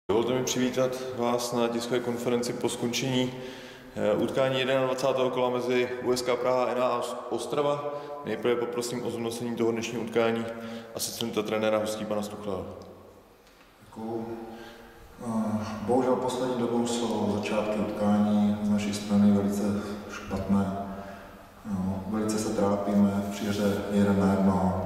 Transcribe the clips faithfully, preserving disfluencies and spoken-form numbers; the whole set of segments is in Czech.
Dovolte mi přivítat vás na tiskové konferenci po skončení utkání dvacátého prvního kola mezi U S K Praha a N A Ostrava. Nejprve poprosím o zhodnocení toho dnešního utkání asistenta trenéra hostí pana Stuchla. Děkuju. Bohužel poslední dobou jsou začátky utkání z naší strany velice špatné. Velice se trápíme v příře jeden na jednoho.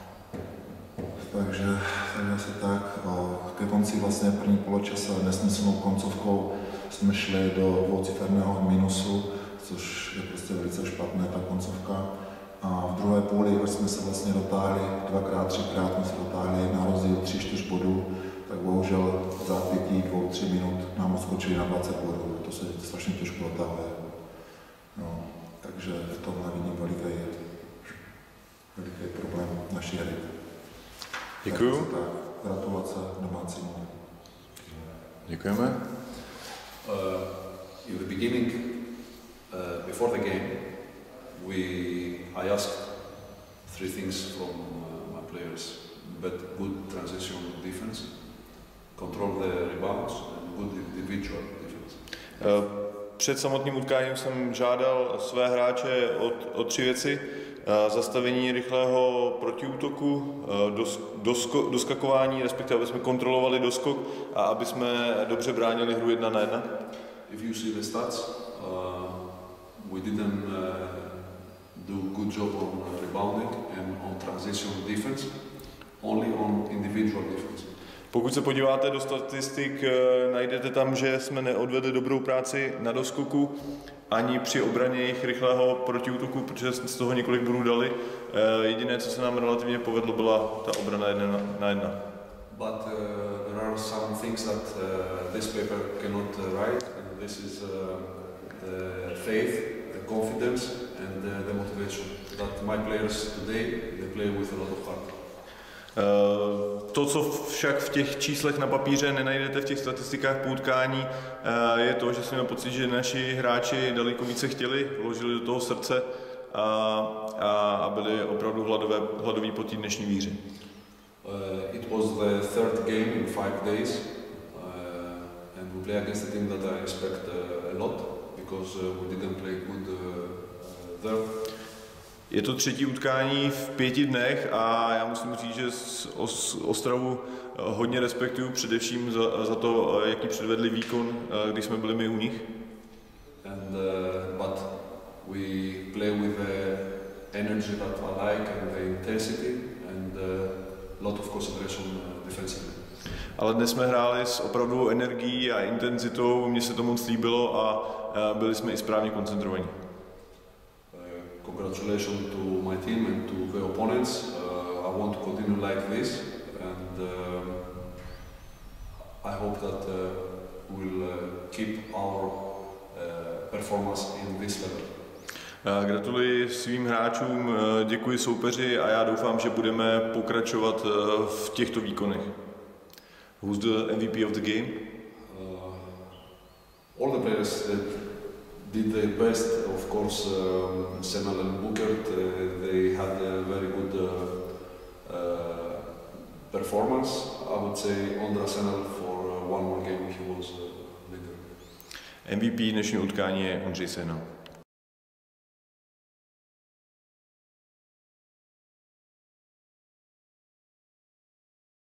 Takže, takže se tak ke konci vlastně první poločasa nesmyslnou koncovkou jsme šli do dvouciferného minusu, což je prostě velice špatné ta koncovka. A v druhé půli už jsme se vlastně dotáhli, dvakrát, třikrát jsme se dotáhli na rozdíl tři čtyři bodů, tak bohužel v zápětí dvou, tři minut nám odskočili na dvacet bodů. To se strašně těžko dotahuje. No, takže v tomhle vidím veliký, veliký problém naší hry. Děkuju. Tak, gratulace domácímu. Děkujeme. Uh, in the beginning, uh, before the game, we I asked three things from uh, my players: but good transition defense, control the rebounds, and good individual defense. Uh, Před samotným utkáním jsem žádal své hráče o, o tři věci. Zastavení rychlého protiútoku, dos, dosko, doskakování, respektive aby jsme kontrolovali doskok a aby jsme dobře bránili hru jedna na jedna. If you see the stats, uh, we didn't uh, do good job on rebounding and on transition defense, only on individual defense. Pokud se podíváte do statistik, najdete tam, že jsme neodvedli dobrou práci na doskoku ani při obraně jejich rychlého protiútoku, protože z toho několik bodů dali. Jediné, co se nám relativně povedlo, byla ta obrana jedna na jedna. But uh, there are some things that uh, this paper cannot uh, write, and this is uh, the faith, the confidence, and uh, the motivation that my players today they play with a lot of heart. To, co však v těch číslech na papíře nenajdete v těch statistikách po utkání, je to, že jsme měli pocit, že naši hráči daleko více chtěli, vložili do toho srdce a, a, a byli opravdu hladové, hladoví po té dnešní výhře. Uh, it was the third game in five days, uh, and we play against a team that I respect uh, a lot because uh, we didn't play good uh, there. Je to třetí utkání v pěti dnech a já musím říct, že Ostravu hodně respektuju, především za, za to, jaký předvedli výkon, když jsme byli my u nich. And, uh, but we play with the energy that I like and the intensity and a lot of concentration defensively. Ale dnes jsme hráli s opravdu energií a intenzitou, mně se to moc líbilo a byli jsme i správně koncentrovaní. Congratulations to my team and to the opponents. Uh, I want to continue like this, and um, I hope that uh, we'll uh, keep our uh, performance in this level. Gratuluji svým hráčům, děkuji soupeři a já doufám, že budeme pokračovat v těchto výkonech. Who's the M V P of the game? Uh, all the players that did the best, of course. um, Senel and Bukert, uh, they had a very good uh, uh, performance. I would say Ondra Senel for uh, one more game he was uh, leader. M V P dnešního utkání je Ondřej Senel.